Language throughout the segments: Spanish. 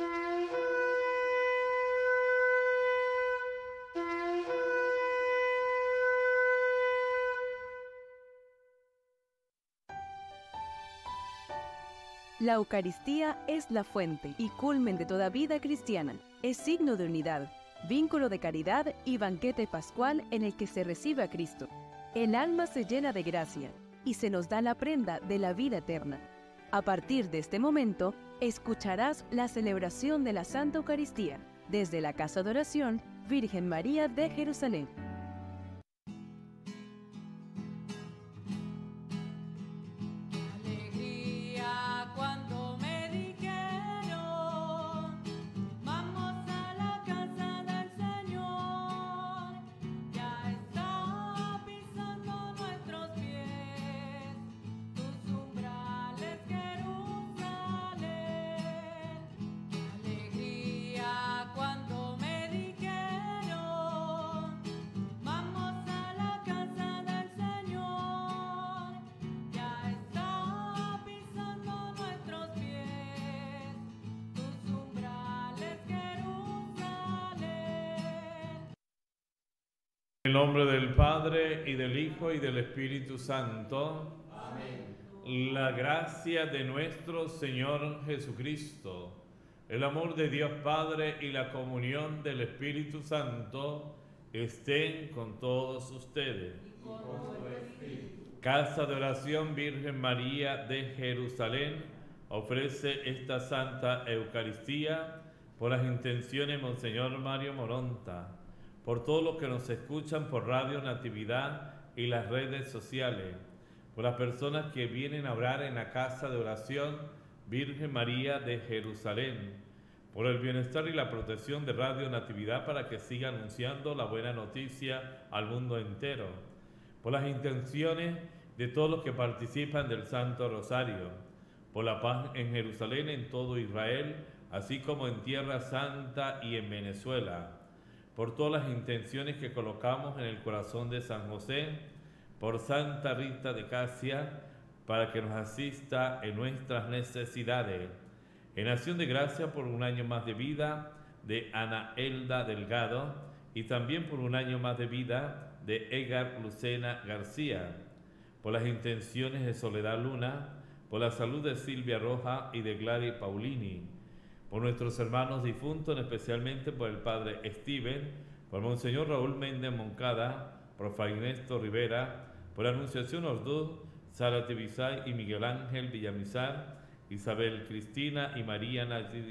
La Eucaristía es la fuente y culmen de toda vida cristiana. Es signo de unidad, vínculo de caridad y banquete pascual en el que se recibe a Cristo. El alma se llena de gracia y se nos da la prenda de la vida eterna. A partir de este momento, escucharás la celebración de la Santa Eucaristía desde la Casa de Oración Virgen María de Jerusalén. En el nombre del Padre, y del Hijo, y del Espíritu Santo. Amén. La gracia de nuestro Señor Jesucristo, el amor de Dios Padre y la comunión del Espíritu Santo estén con todos ustedes. Y con tu espíritu. Casa de Oración Virgen María de Jerusalén ofrece esta Santa Eucaristía por las intenciones de Monseñor Mario Moronta, por todos los que nos escuchan por Radio Natividad y las redes sociales, por las personas que vienen a orar en la Casa de Oración Virgen María de Jerusalén, por el bienestar y la protección de Radio Natividad para que siga anunciando la buena noticia al mundo entero, por las intenciones de todos los que participan del Santo Rosario, por la paz en Jerusalén, en todo Israel, así como en Tierra Santa y en Venezuela, por todas las intenciones que colocamos en el corazón de San José, por Santa Rita de Casia, para que nos asista en nuestras necesidades. En acción de gracia por un año más de vida de Ana Elda Delgado y también por un año más de vida de Edgar Lucena García, por las intenciones de Soledad Luna, por la salud de Silvia Roja y de Gladys Paulini, por nuestros hermanos difuntos, especialmente por el Padre Steven, por Monseñor Raúl Méndez Moncada, por Fray Néstor Rivera, por Anunciación Orduz, Sara Tibisay y Miguel Ángel Villamizar, Isabel Cristina y María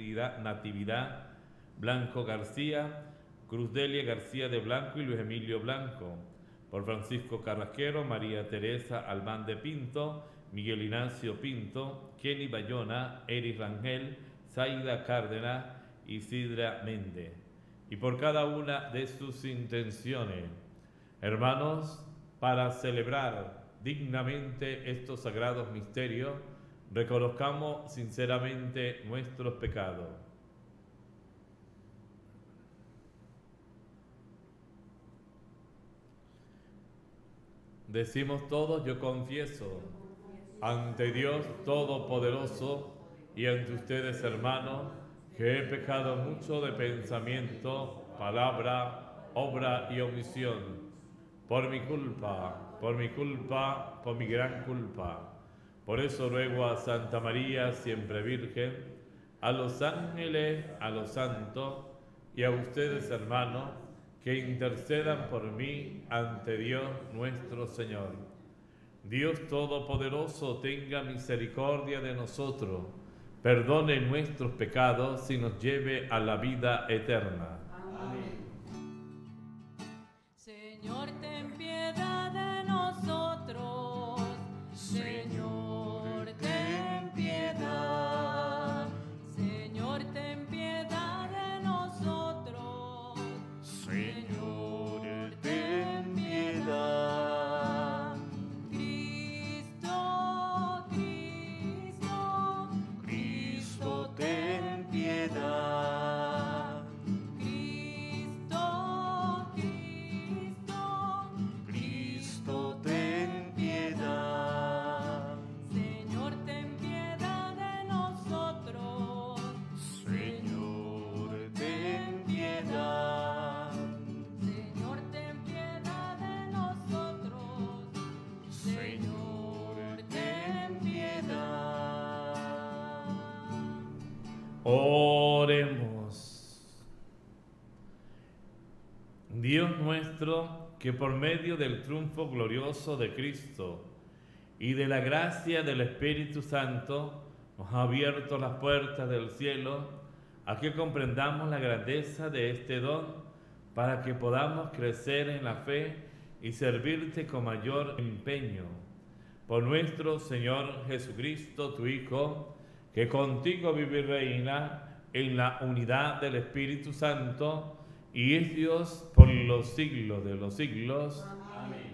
Natividad Blanco García, Cruz Delia García de Blanco y Luis Emilio Blanco, por Francisco Carrasquero, María Teresa Albán de Pinto, Miguel Ignacio Pinto, Kenny Bayona, Eris Rangel, Zaida Cárdenas y Sidra Méndez, y por cada una de sus intenciones. Hermanos, para celebrar dignamente estos sagrados misterios, reconozcamos sinceramente nuestros pecados. Decimos todos: yo confieso ante Dios Todopoderoso y ante ustedes, hermanos, que he pecado mucho de pensamiento, palabra, obra y omisión, por mi culpa, por mi gran culpa. Por eso ruego a Santa María, siempre Virgen, a los ángeles, a los santos y a ustedes, hermanos, que intercedan por mí ante Dios nuestro Señor. Dios Todopoderoso tenga misericordia de nosotros, perdone nuestros pecados y nos lleve a la vida eterna. Amén. Señor, ten piedad de nosotros. Señor, ten piedad. Señor, ten piedad de nosotros. Señor, ten piedad. Cristo, Cristo, Cristo, ten piedad. Cristo, Cristo, Cristo, ten piedad. Señor, ten piedad de nosotros. Señor, Oremos. Dios nuestro, que por medio del triunfo glorioso de Cristo y de la gracia del Espíritu Santo nos ha abierto las puertas del cielo, a que comprendamos la grandeza de este don, para que podamos crecer en la fe y servirte con mayor empeño. Por nuestro Señor Jesucristo, tu Hijo, que contigo vive y reina en la unidad del Espíritu Santo, y es Dios por los siglos de los siglos. Amén.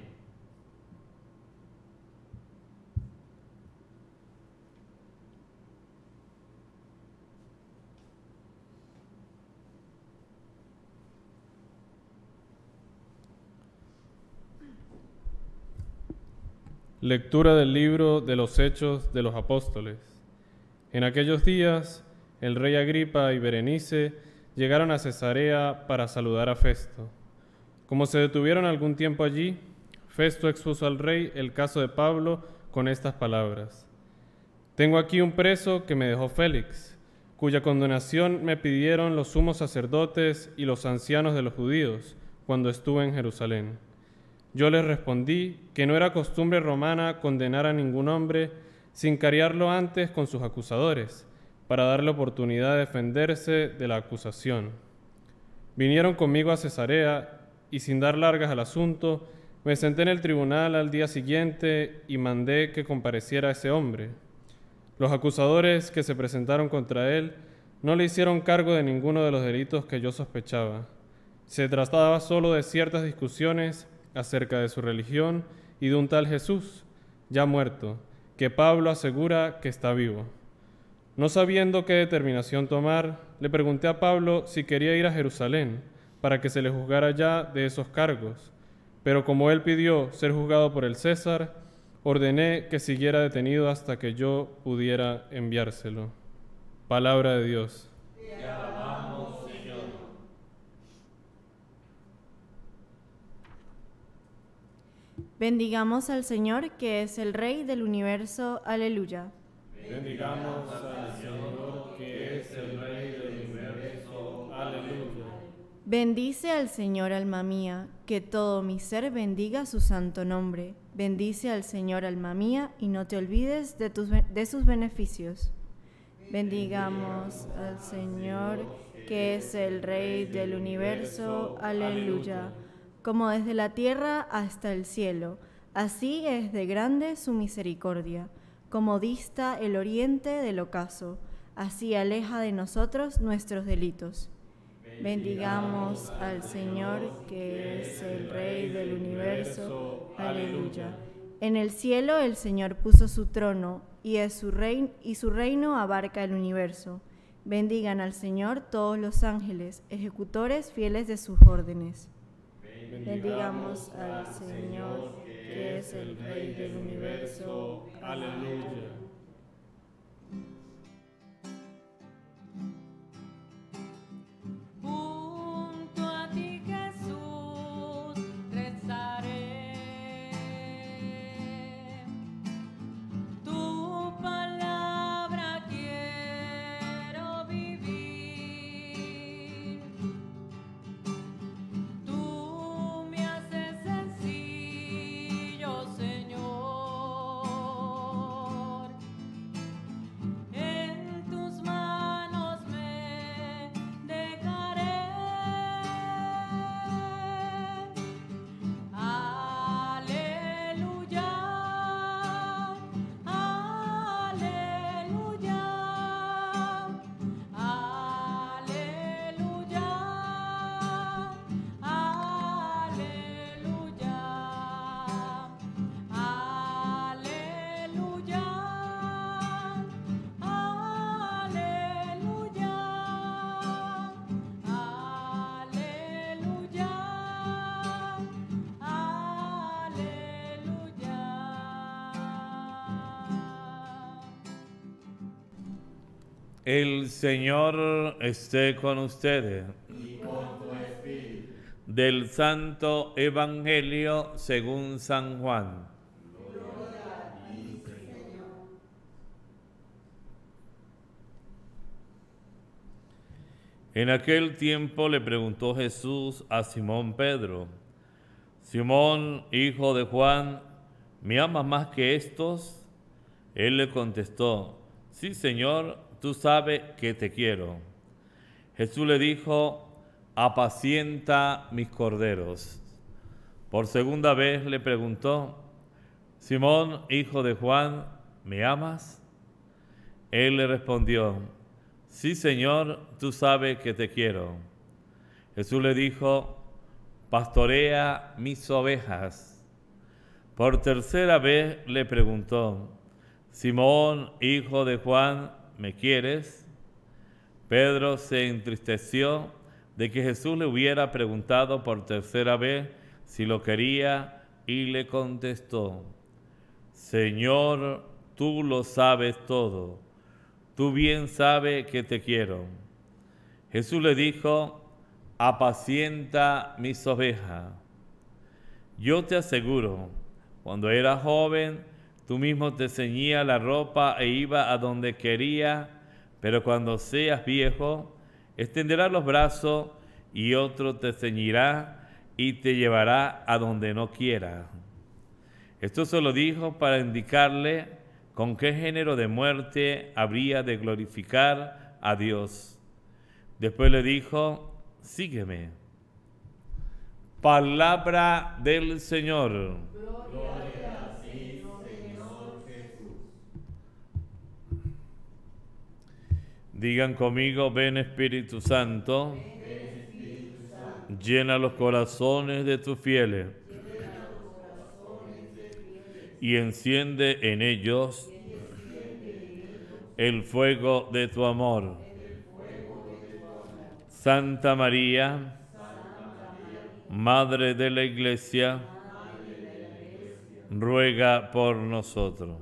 Lectura del libro de los Hechos de los Apóstoles. En aquellos días, el rey Agripa y Berenice llegaron a Cesarea para saludar a Festo. Como se detuvieron algún tiempo allí, Festo expuso al rey el caso de Pablo con estas palabras: «Tengo aquí un preso que me dejó Félix, cuya condenación me pidieron los sumos sacerdotes y los ancianos de los judíos cuando estuve en Jerusalén. Yo les respondí que no era costumbre romana condenar a ningún hombre sin cariarlo antes con sus acusadores, para darle oportunidad de defenderse de la acusación. Vinieron conmigo a Cesarea y, sin dar largas al asunto, me senté en el tribunal al día siguiente y mandé que compareciera ese hombre. Los acusadores que se presentaron contra él no le hicieron cargo de ninguno de los delitos que yo sospechaba. Se trataba solo de ciertas discusiones acerca de su religión y de un tal Jesús, ya muerto, que Pablo asegura que está vivo. No sabiendo qué determinación tomar, le pregunté a Pablo si quería ir a Jerusalén para que se le juzgara ya de esos cargos, pero como él pidió ser juzgado por el César, ordené que siguiera detenido hasta que yo pudiera enviárselo». Palabra de Dios. Te alabamos, Señor. Bendigamos al Señor, que es el Rey del universo. Aleluya. Bendigamos al Señor, que es el Rey del universo. Aleluya. Bendice al Señor, alma mía, que todo mi ser bendiga su santo nombre. Bendice al Señor, alma mía, y no te olvides de sus beneficios. Bendigamos al Señor, que es el Rey del universo. Aleluya. Como desde la tierra hasta el cielo, así es de grande su misericordia. Como dista el oriente del ocaso, así aleja de nosotros nuestros delitos. Bendigamos al Señor, que es el Rey del universo. Aleluya. En el cielo el Señor puso su trono, y su reino abarca el universo. Bendigan al Señor todos los ángeles, ejecutores fieles de sus órdenes. Bendigamos al Señor, que es el Rey del universo. Aleluya. Junto a ti, Jesús, rezaré. Tu palabra quiero vivir. Tú me haces sencillo, Señor. En tus manos me dejaré. Aleluya, aleluya, aleluya, aleluya, aleluya, El Señor esté con ustedes. y con tu espíritu. Del Santo Evangelio según San Juan. En aquel tiempo le preguntó Jesús a Simón Pedro: Simón, hijo de Juan, ¿me amas más que estos? Él le contestó: Sí, Señor, tú sabes que te quiero. Jesús le dijo: apacienta mis corderos. Por segunda vez le preguntó: Simón, hijo de Juan, ¿me amas? Él le respondió: Sí, Señor, tú sabes que te quiero. Jesús le dijo: pastorea mis ovejas. Por tercera vez le preguntó: Simón, hijo de Juan, ¿me quieres? Pedro se entristeció de que Jesús le hubiera preguntado por tercera vez si lo quería y le contestó: Señor, tú lo sabes todo, tú bien sabes que te quiero. Jesús le dijo: apacienta mis ovejas. Yo te aseguro, cuando eras joven, tú mismo te ceñías la ropa e ibas a donde querías, pero cuando seas viejo, extenderás los brazos y otro te ceñirá y te llevará a donde no quieras. Esto se lo dijo para indicarle con qué género de muerte habría de glorificar a Dios. Después le dijo: sígueme. Palabra del Señor. Gloria a ti, Señor Jesús. Digan conmigo: ven Espíritu Santo, llena los corazones de tus fieles y enciende en ellos el fuego de tu amor. Santa María, Madre de la Iglesia, ruega por nosotros.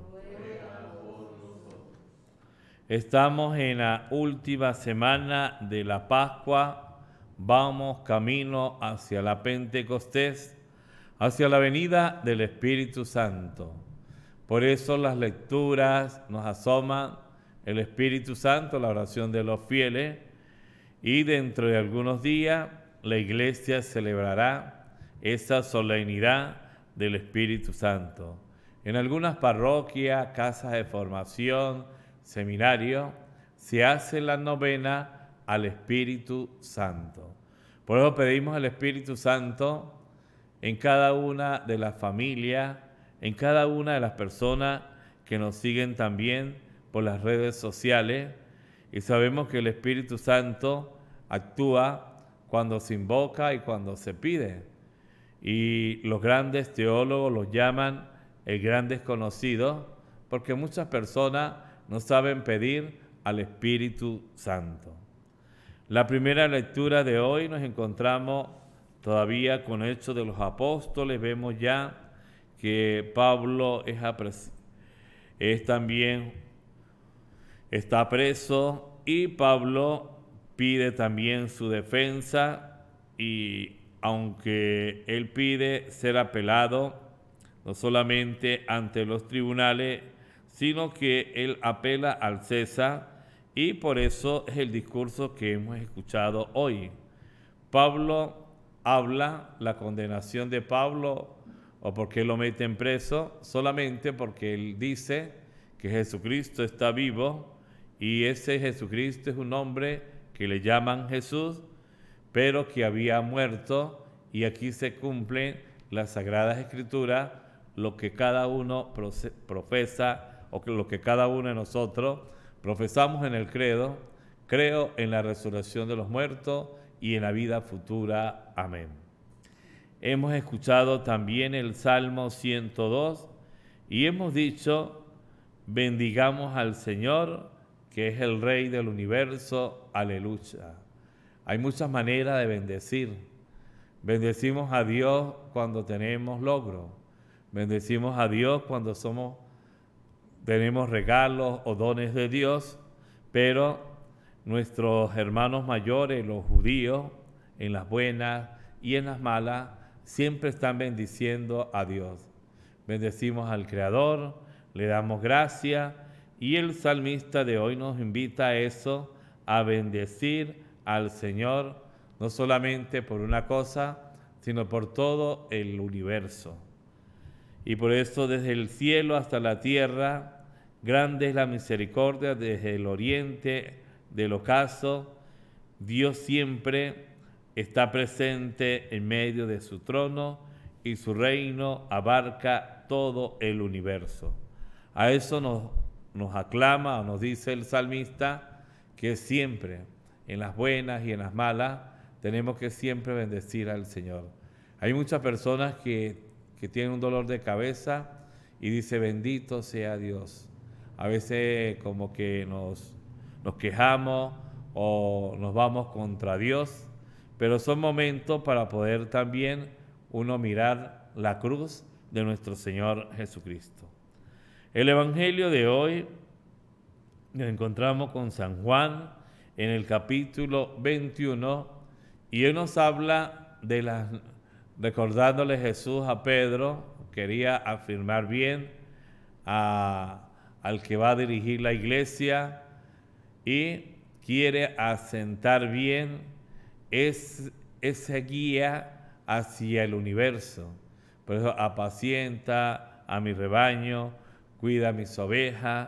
Estamos en la última semana de la Pascua, vamos camino hacia la Pentecostés, hacia la venida del Espíritu Santo. Por eso las lecturas nos asoman el Espíritu Santo, la oración de los fieles, y dentro de algunos días la Iglesia celebrará esa solemnidad del Espíritu Santo. En algunas parroquias, casas de formación, seminarios, se hace la novena al Espíritu Santo. Por eso pedimos al Espíritu Santo en cada una de las familias, en cada una de las personas que nos siguen también por las redes sociales, y sabemos que el Espíritu Santo actúa cuando se invoca y cuando se pide. Y los grandes teólogos los llaman el gran desconocido, porque muchas personas no saben pedir al Espíritu Santo. La primera lectura de hoy nos encontramos todavía con Hechos de los Apóstoles. Vemos ya que Pablo está preso, y Pablo pide también su defensa, y aunque él pide ser apelado no solamente ante los tribunales, sino que él apela al César, y por eso es el discurso que hemos escuchado hoy. Pablo habla la condenación de Pablo, o por qué lo meten preso, solamente porque él dice que Jesucristo está vivo, y ese Jesucristo es un hombre que le llaman Jesús, pero que había muerto, y aquí se cumplen las Sagradas Escrituras, lo que cada uno profesa, o lo que cada uno de nosotros profesamos en el credo: creo en la resurrección de los muertos y en la vida futura. Amén. Hemos escuchado también el Salmo 102 y hemos dicho: bendigamos al Señor, que es el Rey del universo. Aleluya. Hay muchas maneras de bendecir. Bendecimos a Dios cuando tenemos logros. Bendecimos a Dios cuando tenemos regalos o dones de Dios, pero nuestros hermanos mayores, los judíos, en las buenas y en las malas, siempre están bendiciendo a Dios. Bendecimos al Creador, le damos gracias, y el salmista de hoy nos invita a eso, a bendecir al Señor, no solamente por una cosa, sino por todo el universo. Y por eso desde el cielo hasta la tierra, grande es la misericordia, desde el oriente del ocaso, Dios siempre está presente en medio de su trono y su reino abarca todo el universo. A eso nos aclama o nos dice el salmista que siempre, en las buenas y en las malas, tenemos que siempre bendecir al Señor. Hay muchas personas que tienen un dolor de cabeza y dice bendito sea Dios. A veces como que nos quejamos o nos vamos contra Dios, pero son momentos para poder también uno mirar la cruz de nuestro Señor Jesucristo. El Evangelio de hoy nos encontramos con San Juan en el capítulo 21 y él nos habla recordándole Jesús a Pedro, quería afirmar bien al que va a dirigir la iglesia y quiere asentar bien esa guía hacia el universo. Por eso apacienta a mi rebaño, cuida a mis ovejas,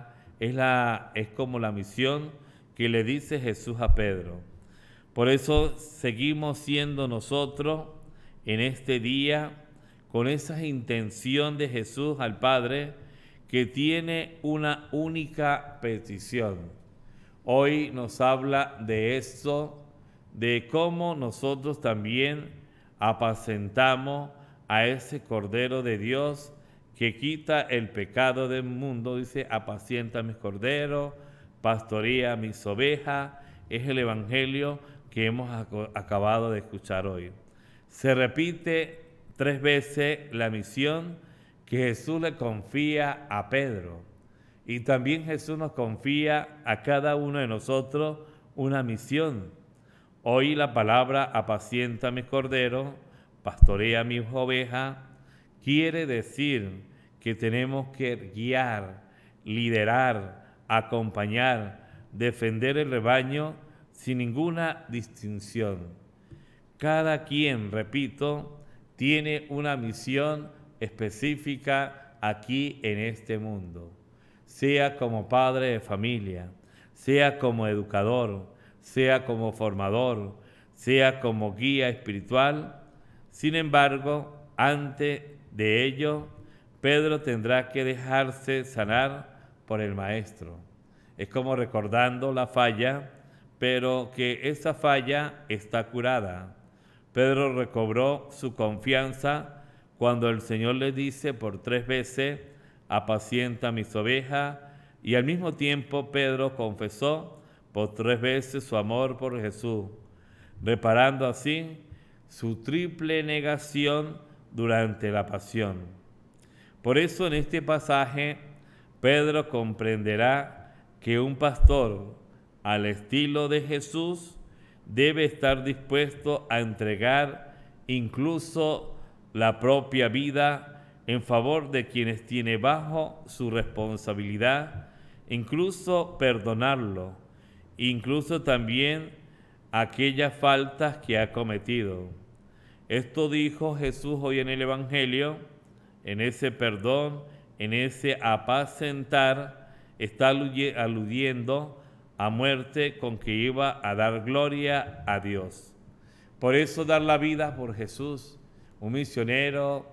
es como la misión que le dice Jesús a Pedro. Por eso seguimos siendo nosotros en este día con esa intención de Jesús al Padre que tiene una única petición. Hoy nos habla de esto, de cómo nosotros también apacentamos a ese Cordero de Dios que quita el pecado del mundo. Dice, apacienta mis corderos, pastorea mis ovejas. Es el Evangelio que hemos acabado de escuchar hoy. Se repite 3 veces la misión que Jesús le confía a Pedro. Y también Jesús nos confía a cada uno de nosotros una misión. Hoy la palabra apacienta mis corderos, pastorea mis ovejas, quiere decir que tenemos que guiar, liderar, acompañar, defender el rebaño sin ninguna distinción. Cada quien, repito, tiene una misión específica aquí en este mundo. Sea como padre de familia, sea como educador, sea como formador, sea como guía espiritual. Sin embargo, antes de ello, Pedro tendrá que dejarse sanar por el Maestro. Es como recordando la falla, pero que esa falla está curada. Pedro recobró su confianza cuando el Señor le dice por 3 veces, apacienta mis ovejas, y al mismo tiempo Pedro confesó por 3 veces su amor por Jesús, reparando así su triple negación durante la pasión. Por eso en este pasaje Pedro comprenderá que un pastor al estilo de Jesús debe estar dispuesto a entregar incluso la propia vida en favor de quienes tiene bajo su responsabilidad, incluso perdonarlo, incluso también aquellas faltas que ha cometido. Esto dijo Jesús hoy en el Evangelio, en ese perdón, en ese apacentar, está aludiendo a muerte con que iba a dar gloria a Dios. Por eso dar la vida por Jesús, un misionero,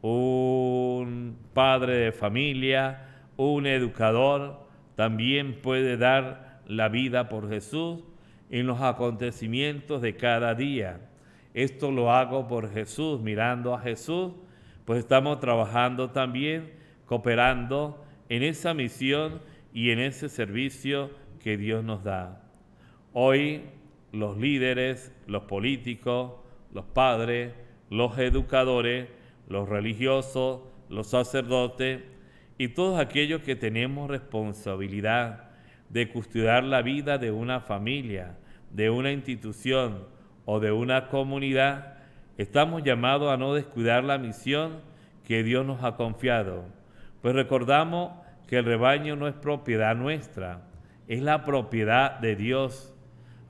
un padre de familia, un educador, también puede dar la vida por Jesús en los acontecimientos de cada día. Esto lo hago por Jesús, mirando a Jesús, pues estamos trabajando también, cooperando en esa misión y en ese servicio que Dios nos da. Hoy los líderes, los políticos, los padres, los educadores, los religiosos, los sacerdotes y todos aquellos que tenemos responsabilidad de custodiar la vida de una familia, de una institución o de una comunidad, estamos llamados a no descuidar la misión que Dios nos ha confiado. Pues recordamos que el rebaño no es propiedad nuestra, es la propiedad de Dios.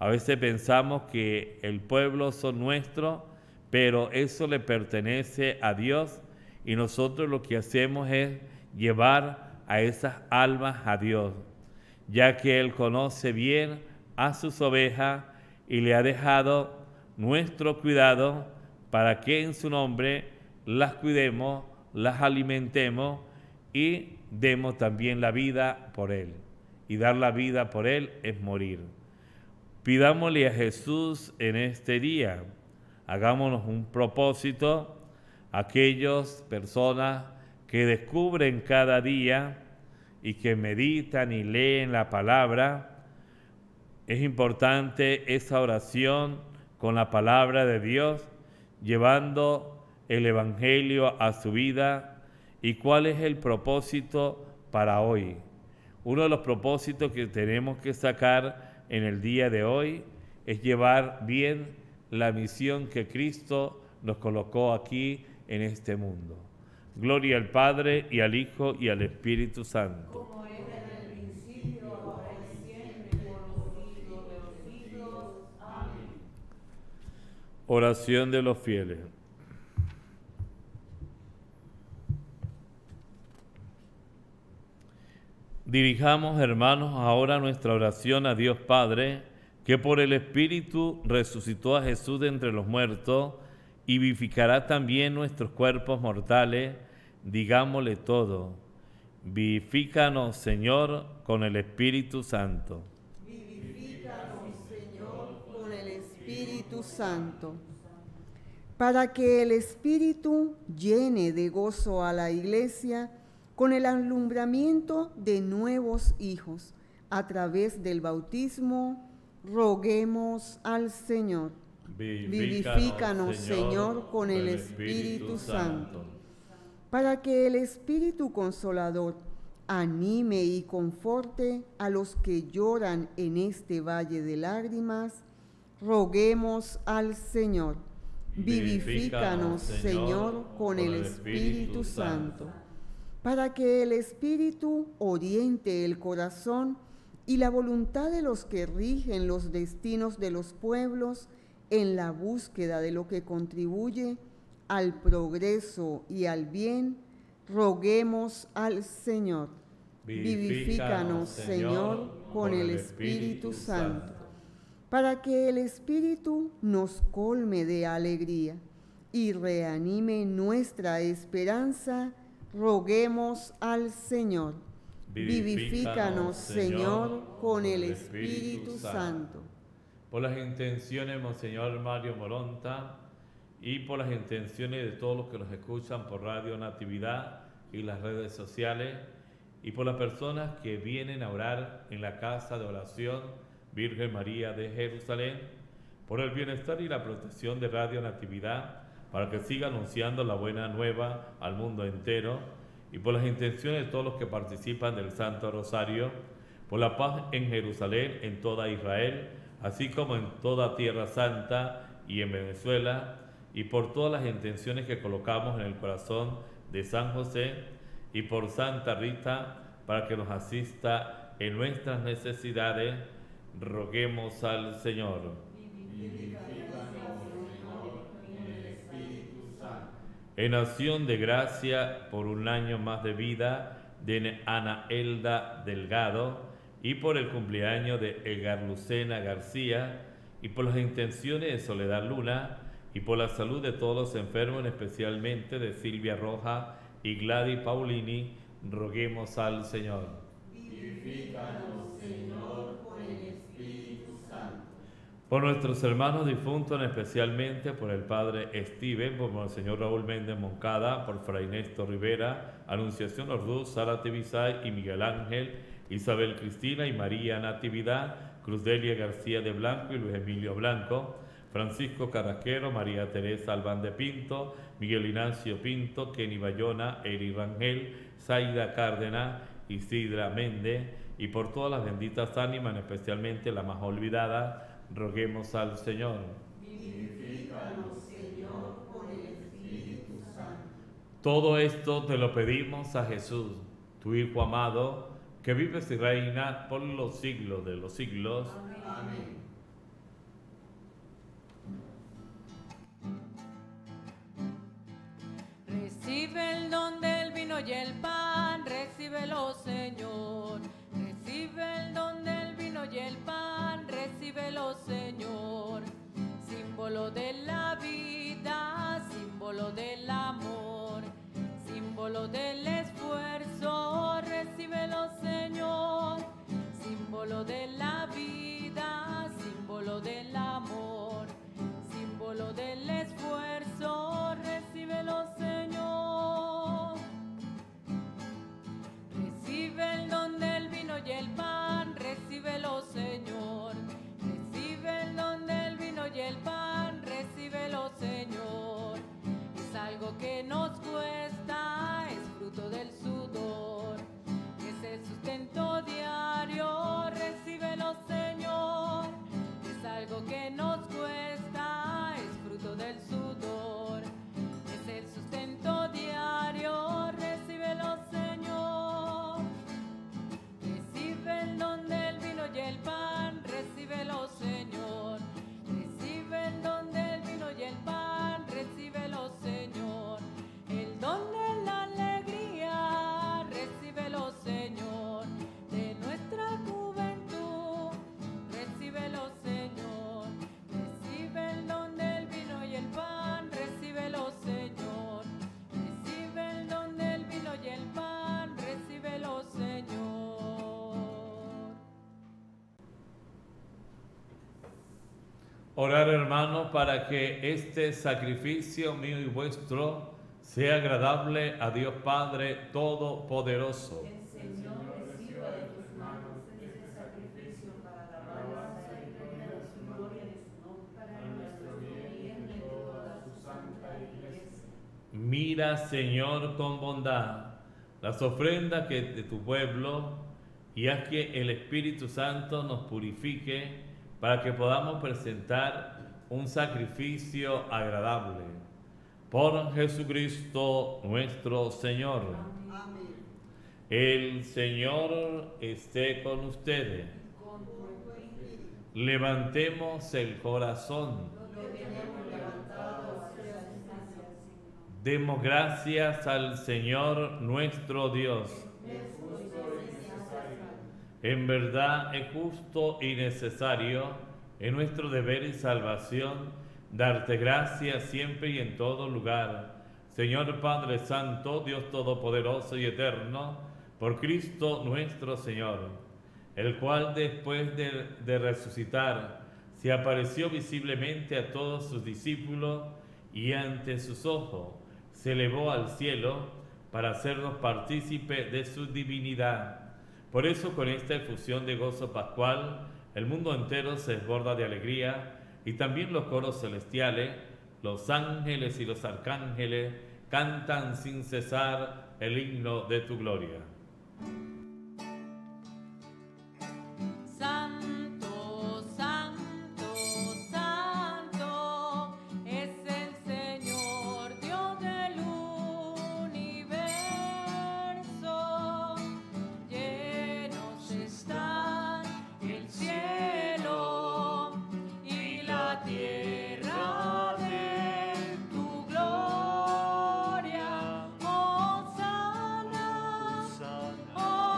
A veces pensamos que el pueblo son nuestros, pero eso le pertenece a Dios y nosotros lo que hacemos es llevar a esas almas a Dios, ya que Él conoce bien a sus ovejas y le ha dejado nuestro cuidado para que en su nombre las cuidemos, las alimentemos y demos también la vida por Él. Y dar la vida por Él es morir. Pidámosle a Jesús en este día, hagámonos un propósito, aquellas personas que descubren cada día y que meditan y leen la palabra, es importante esa oración con la palabra de Dios, llevando el Evangelio a su vida. ¿Y cuál es el propósito para hoy? Uno de los propósitos que tenemos que sacar en el día de hoy es llevar bien la misión que Cristo nos colocó aquí en este mundo. Gloria al Padre, y al Hijo, y al Espíritu Santo. Como era en el principio, ahora y siempre, por los siglos de los siglos. Amén. Oración de los fieles. Dirijamos, hermanos, ahora nuestra oración a Dios Padre, que por el Espíritu resucitó a Jesús de entre los muertos y vivificará también nuestros cuerpos mortales. Digámosle todo: vivifícanos, Señor, con el Espíritu Santo. Vivifícanos, Señor, con el Espíritu Santo, para que el Espíritu llene de gozo a la Iglesia con el alumbramiento de nuevos hijos. A través del bautismo, roguemos al Señor. Vivifícanos, Señor, con el Espíritu Santo, para que el Espíritu Consolador anime y conforte a los que lloran en este valle de lágrimas. Roguemos al Señor. Vivifícanos, Señor, con el Espíritu Santo, para que el Espíritu oriente el corazón y la voluntad de los que rigen los destinos de los pueblos en la búsqueda de lo que contribuye al progreso y al bien. Roguemos al Señor. Vivifícanos, Señor, con el Espíritu Santo, para que el Espíritu nos colme de alegría y reanime nuestra esperanza. Roguemos al Señor. Vivifícanos, Señor, con el Espíritu Santo. Por las intenciones, Monseñor Mario Moronta, y por las intenciones de todos los que nos escuchan por Radio Natividad y las redes sociales, y por las personas que vienen a orar en la casa de oración Virgen María de Jerusalén, por el bienestar y la protección de Radio Natividad, para que siga anunciando la buena nueva al mundo entero, y por las intenciones de todos los que participan del Santo Rosario, por la paz en Jerusalén, en toda Israel, así como en toda Tierra Santa y en Venezuela, y por todas las intenciones que colocamos en el corazón de San José, y por Santa Rita, para que nos asista en nuestras necesidades. Roguemos al Señor. En acción de gracia por un año más de vida de Ana Elda Delgado, y por el cumpleaños de Edgar Lucena García, y por las intenciones de Soledad Luna, y por la salud de todos los enfermos, especialmente de Silvia Roja y Gladys Paulini, roguemos al Señor. Vivifícanos, Señor, con el Espíritu Santo. Por nuestros hermanos difuntos, especialmente por el Padre Steven, por el señor Raúl Méndez Moncada, por Fray Néstor Rivera, Anunciación Orduz, Sara Tibisay y Miguel Ángel, Isabel Cristina y María Natividad, Cruzdelia García de Blanco y Luis Emilio Blanco, Francisco Carrasquero, María Teresa Albán de Pinto, Miguel Ignacio Pinto, Kenny Bayona, Eri Rangel, Zaida Cárdenas, Isidra Méndez, y por todas las benditas ánimas, especialmente la más olvidada, roguemos al Señor. Vivifícanos, Señor, con el Espíritu Santo. Todo esto te lo pedimos a Jesús, tu Hijo amado, que vives y reina por los siglos de los siglos. Amén. Recibe el don del vino y el pan, recíbelo, Señor. Recibe el don del vino y el pan, recíbelo, Señor. Símbolo de la vida, símbolo del amor, símbolo del esfuerzo, recíbelo, Señor. Símbolo de la vida, símbolo del amor, símbolo del esfuerzo, recíbelo, Señor. Recibe el don del vino y el pan, recíbelo, Señor. Recibe el don del vino y el pan, recíbelo, Señor. Es algo que nos cuesta, es fruto del sudor, es el sustento diario, recíbelo, Señor. Es algo que nos cuesta, es fruto del sudor, es el sustento diario, recíbelo, Señor. Recibe el don del vino y el pan, recíbelo, Señor. Recibe el don del vino y el pan, recíbelo, Señor. El don de la alegría, recíbelo, Señor. De nuestra juventud, recíbelo, Señor. Recibe el don del vino y el pan, recíbelo, Señor. Recibe el don del vino y el pan, recíbelo, Señor. Orar, hermanos, para que este sacrificio mío y vuestro sea agradable a Dios Padre Todopoderoso. Mira, Señor, con bondad las ofrendas que de tu pueblo y haz que el Espíritu Santo nos purifique para que podamos presentar un sacrificio agradable. Por Jesucristo nuestro Señor. Amén. El Señor esté con ustedes. Levantemos el corazón. Demos gracias al Señor nuestro Dios. En verdad es justo y necesario, en nuestro deber y salvación, darte gracias siempre y en todo lugar. Señor Padre Santo, Dios Todopoderoso y Eterno, por Cristo nuestro Señor, el cual después de resucitar, se apareció visiblemente a todos sus discípulos y ante sus ojos se elevó al cielo para hacernos partícipes de su divinidad. Por eso, con esta efusión de gozo pascual, el mundo entero se desborda de alegría y también los coros celestiales, los ángeles y los arcángeles cantan sin cesar el himno de tu gloria. Santo, santo, santo, es el Señor, Dios del universo. Llenos están el cielo y la tierra de tu gloria. Hosana, Hosana.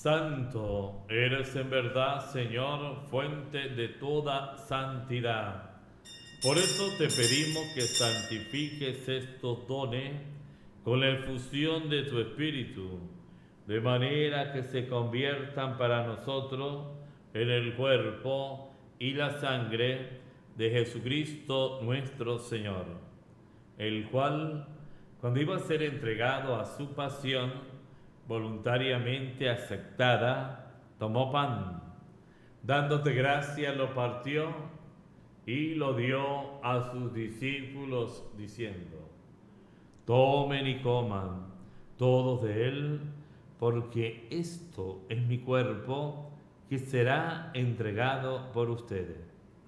Santo eres en verdad, Señor, fuente de toda santidad. Por eso te pedimos que santifiques estos dones con la efusión de tu Espíritu, de manera que se conviertan para nosotros en el cuerpo y la sangre de Jesucristo nuestro Señor, el cual, cuando iba a ser entregado a su pasión, voluntariamente aceptada, tomó pan, dándote gracias lo partió y lo dio a sus discípulos diciendo: tomen y coman todos de él, porque esto es mi cuerpo que será entregado por ustedes.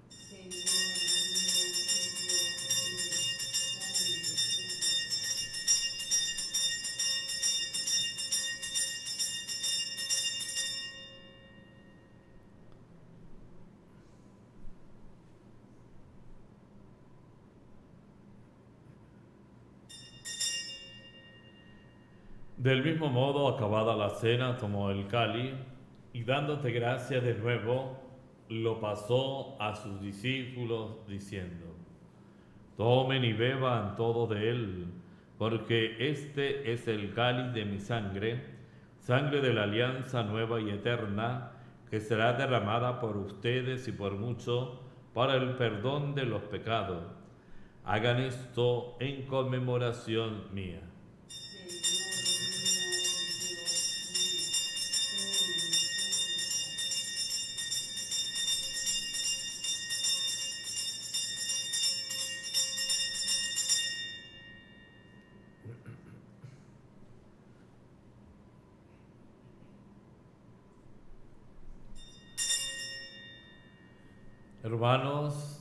Del mismo modo, acabada la cena, tomó el cáliz y dándote gracias de nuevo, lo pasó a sus discípulos diciendo: tomen y beban todos de él, porque este es el cáliz de mi sangre, sangre de la alianza nueva y eterna, que será derramada por ustedes y por muchos para el perdón de los pecados. Hagan esto en conmemoración mía. Hermanos,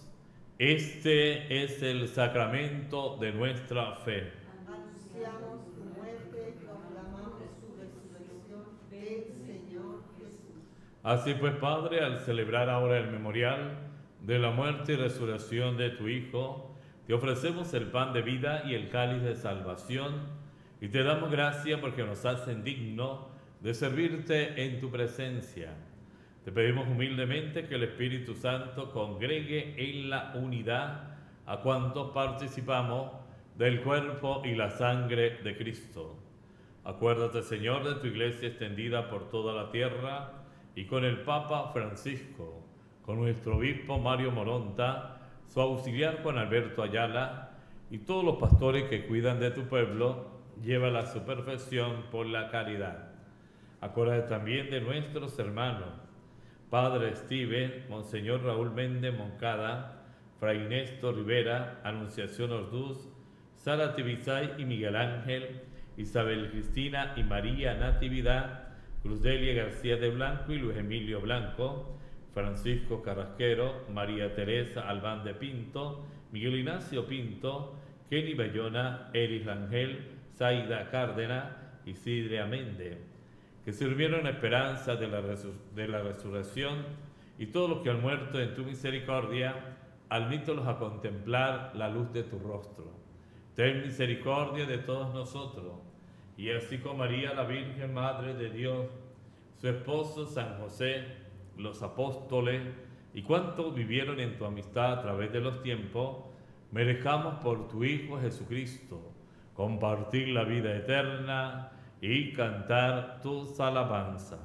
este es el sacramento de nuestra fe. Anunciamos tu muerte y proclamamos su resurrección. Ven, Señor Jesús. Así pues, Padre, al celebrar ahora el memorial de la muerte y resurrección de tu Hijo, te ofrecemos el pan de vida y el cáliz de salvación, y te damos gracias porque nos hacen dignos de servirte en tu presencia. Te pedimos humildemente que el Espíritu Santo congregue en la unidad a cuantos participamos del cuerpo y la sangre de Cristo. Acuérdate, Señor, de tu iglesia extendida por toda la tierra y con el Papa Francisco, con nuestro obispo Mario Moronta, su auxiliar Juan Alberto Ayala y todos los pastores que cuidan de tu pueblo, llévala a su perfección por la caridad. Acuérdate también de nuestros hermanos, Padre Steven, Monseñor Raúl Méndez Moncada, Fray Néstor Rivera, Anunciación Orduz, Sara Tibizay y Miguel Ángel, Isabel Cristina y María Natividad, Cruzdelia García de Blanco y Luis Emilio Blanco, Francisco Carrasquero, María Teresa Albán de Pinto, Miguel Ignacio Pinto, Kenny Bayona, Eris Rangel, Zaida Cárdenas y Sidria Méndez, que sirvieron en esperanza de la resurrección, y todos los que han muerto en tu misericordia, admítelos a contemplar la luz de tu rostro. Ten misericordia de todos nosotros, y así con María, la Virgen Madre de Dios, su esposo San José, los apóstoles, y cuantos vivieron en tu amistad a través de los tiempos, merezcamos por tu Hijo Jesucristo compartir la vida eterna y cantar tus alabanzas.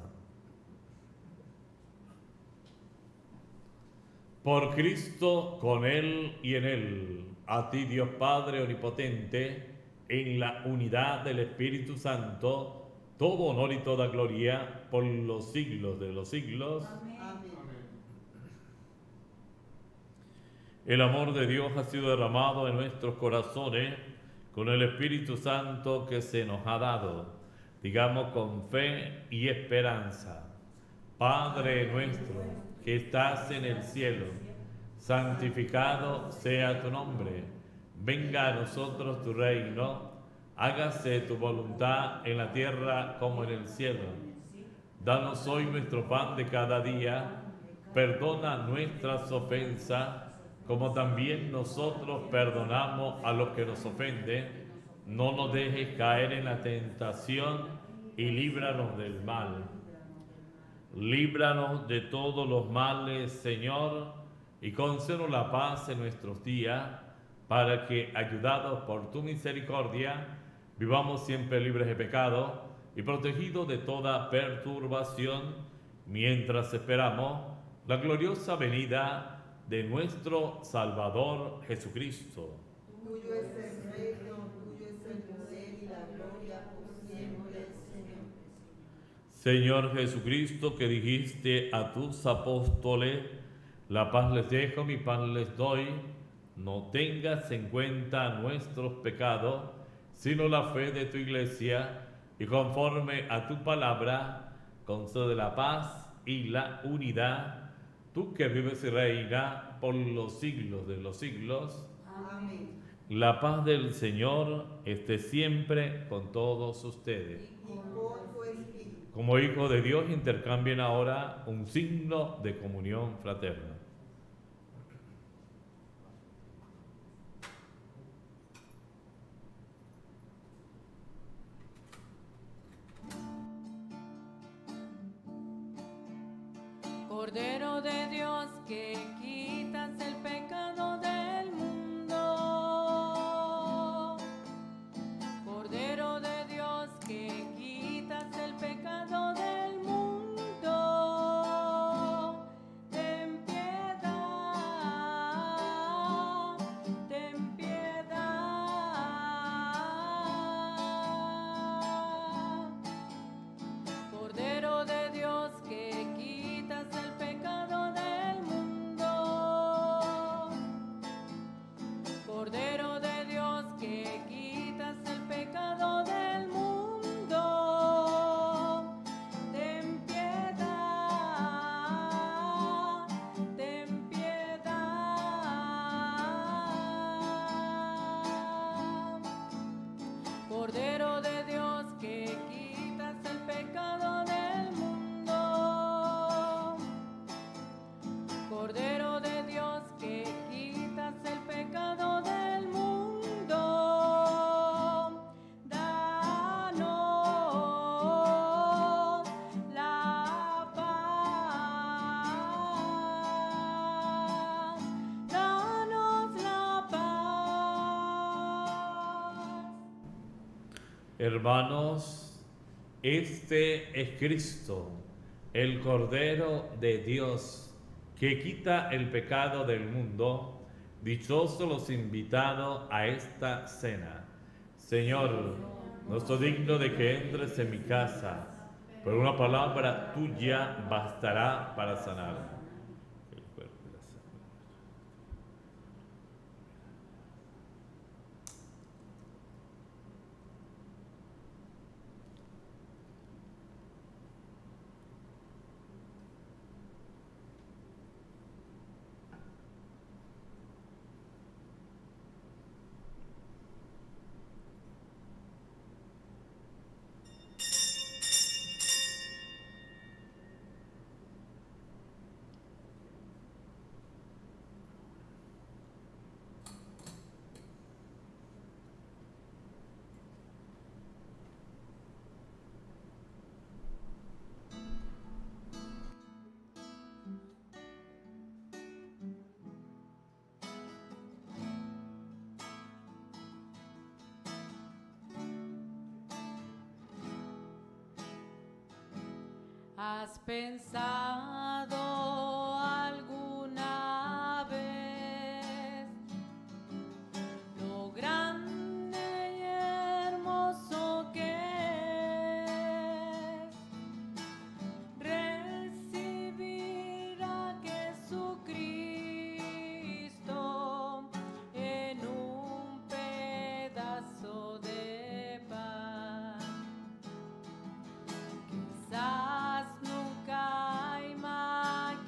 Por Cristo, con Él y en Él, a ti Dios Padre Omnipotente, en la unidad del Espíritu Santo, todo honor y toda gloria por los siglos de los siglos. Amén. El amor de Dios ha sido derramado en nuestros corazones con el Espíritu Santo que se nos ha dado. Digamos con fe y esperanza: Padre nuestro que estás en el cielo, santificado sea tu nombre. Venga a nosotros tu reino, hágase tu voluntad en la tierra como en el cielo. Danos hoy nuestro pan de cada día, perdona nuestras ofensas, como también nosotros perdonamos a los que nos ofenden. No nos dejes caer en la tentación y líbranos del mal. Líbranos de todos los males, Señor, y concédenos la paz en nuestros días, para que, ayudados por tu misericordia, vivamos siempre libres de pecado y protegidos de toda perturbación, mientras esperamos la gloriosa venida de nuestro Salvador Jesucristo. Tuyo es el reino, tuyo es el poder y la gloria por siempre, Señor. Señor Jesucristo, que dijiste a tus apóstoles, la paz les dejo, mi paz les doy, no tengas en cuenta nuestros pecados, sino la fe de tu iglesia, y conforme a tu palabra, concede la paz y la unidad, tú que vives y reinas por los siglos de los siglos. Amén. La paz del Señor esté siempre con todos ustedes. Y con tu espíritu. Como hijos de Dios, intercambien ahora un signo de comunión fraterna. Cordero de Dios, que quitas el pecado del mundo. Cordero de Dios, que quitas el pecado del mundo. Ten piedad, ten piedad. Cordero de Dios, que quitas el pecado del mundo. Cordero de Dios, que quitas el pecado del mundo. Ten piedad, ten piedad. Cordero de Dios, que quitas el pecado del mundo. Cordero de Dios, que quitas el pecado del mundo. Danos la paz. Danos la paz. Hermanos, este es Cristo, el Cordero de Dios, que quita el pecado del mundo. Dichosos los invitados a esta cena. Señor, no soy digno de que entres en mi casa, pero una palabra tuya bastará para sanar. El cuerpo y la sangre. ¿Has pensado alguna vez lo grande y hermoso que es recibir a Jesucristo en un pedazo de pan? Quizás nunca imaginé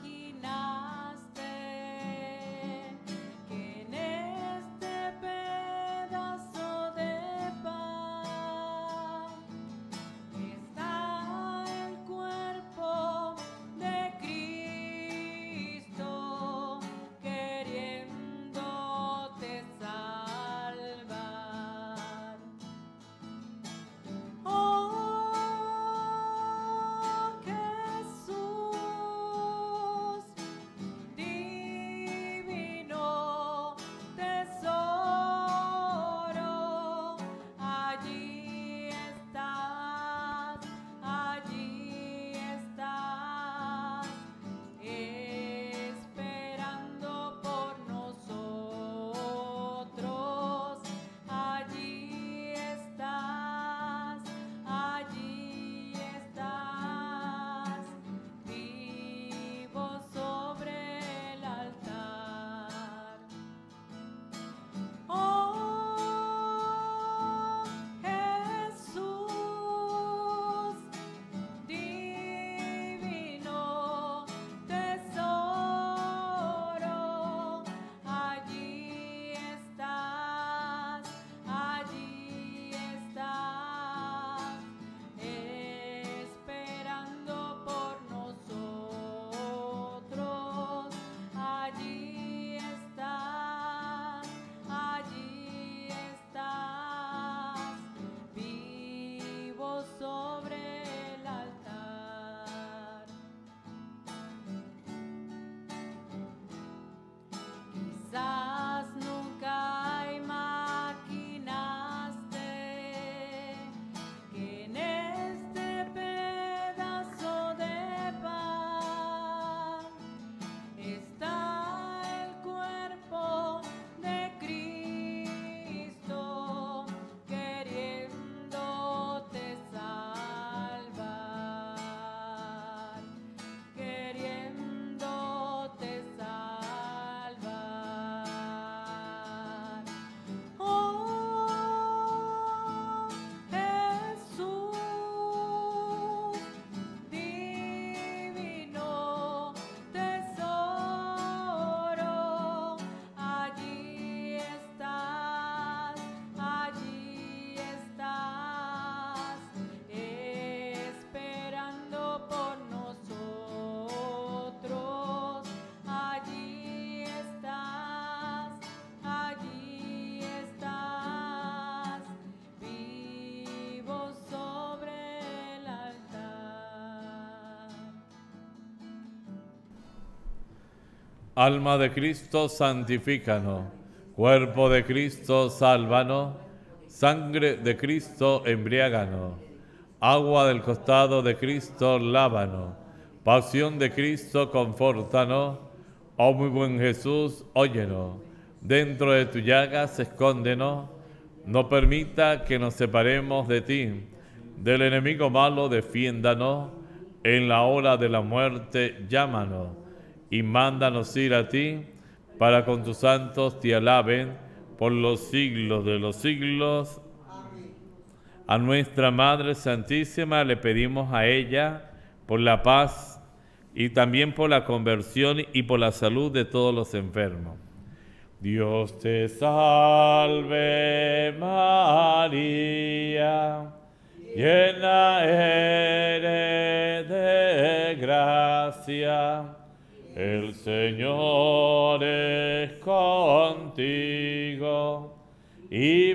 Alma de Cristo, santifícanos. Cuerpo de Cristo, sálvanos. Sangre de Cristo, embriáganos. Agua del costado de Cristo, lávanos. Pasión de Cristo, confórtanos. Oh muy buen Jesús, óyenos. Dentro de tu llagas, escóndenos. No permita que nos separemos de ti. Del enemigo malo, defiéndanos. En la hora de la muerte, llámanos. Y mándanos ir a ti, para con tus santos te alaben por los siglos de los siglos. Amén. A nuestra Madre Santísima le pedimos a ella por la paz y también por la conversión y por la salud de todos los enfermos. Dios te salve María, llena eres de gracia. El Señor es contigo, y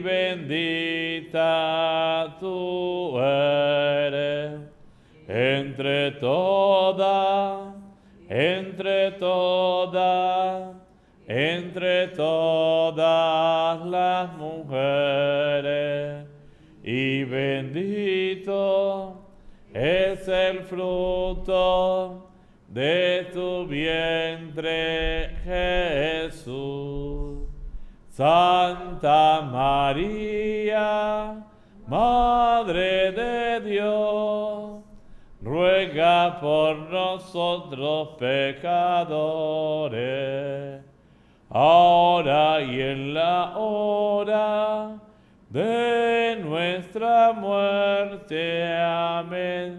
bendita tú eres entre todas las mujeres, y bendito es el fruto de tu vientre, Jesús. Santa María, Madre de Dios, ruega por nosotros pecadores, ahora y en la hora de nuestra muerte. Amén.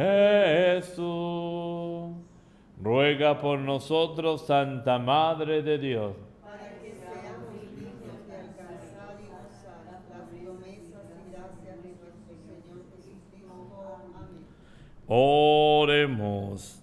Jesús. Ruega por nosotros, Santa Madre de Dios, para que seamos dignos de alcanzar y gozar las promesas y gracias de nuestro Señor Jesucristo. Amén. Oremos.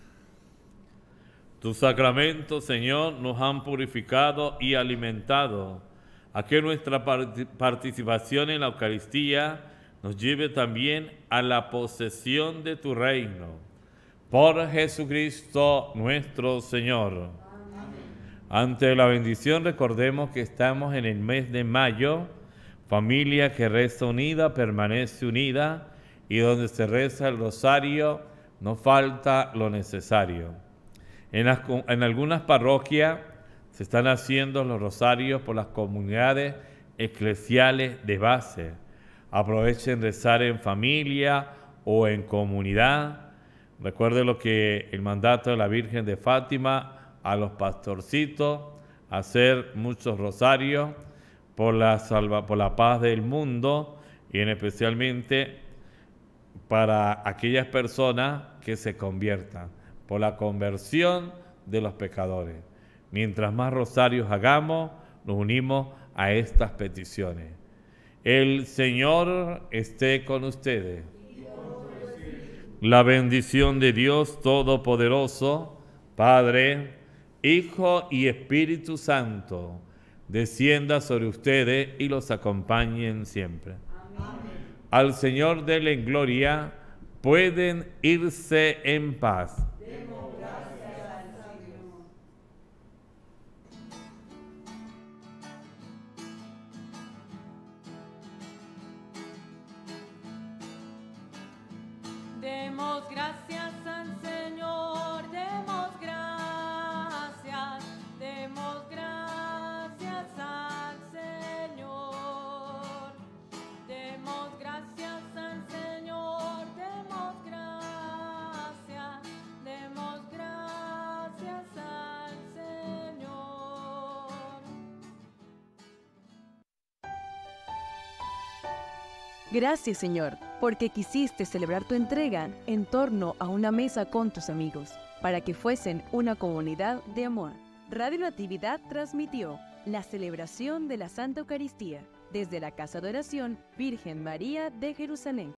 Tus sacramentos, Señor, nos han purificado y alimentado, a que nuestra participación en la Eucaristía nos lleve también a la posesión de tu reino. Por Jesucristo nuestro Señor. Amén. Ante la bendición recordemos que estamos en el mes de mayo, familia que reza unida, permanece unida, y donde se reza el rosario no falta lo necesario. En algunas parroquias se están haciendo los rosarios por las comunidades eclesiales de base. Aprovechen rezar en familia o en comunidad. Recuerde lo que el mandato de la Virgen de Fátima a los pastorcitos, hacer muchos rosarios por la paz del mundo, y especialmente para aquellas personas que se conviertan, por la conversión de los pecadores. Mientras más rosarios hagamos, nos unimos a estas peticiones. El Señor esté con ustedes. La bendición de Dios Todopoderoso, Padre, Hijo y Espíritu Santo, descienda sobre ustedes y los acompañen siempre. Amén. Al Señor denle gloria, pueden irse en paz. Demos gracias al Señor. Demos gracias al Señor, demos gracias al Señor. Demos gracias al Señor, demos gracias al Señor. Gracias, Señor, porque quisiste celebrar tu entrega en torno a una mesa con tus amigos, para que fuesen una comunidad de amor. Radio Natividad transmitió la celebración de la Santa Eucaristía desde la Casa de Oración Virgen María de Jerusalén.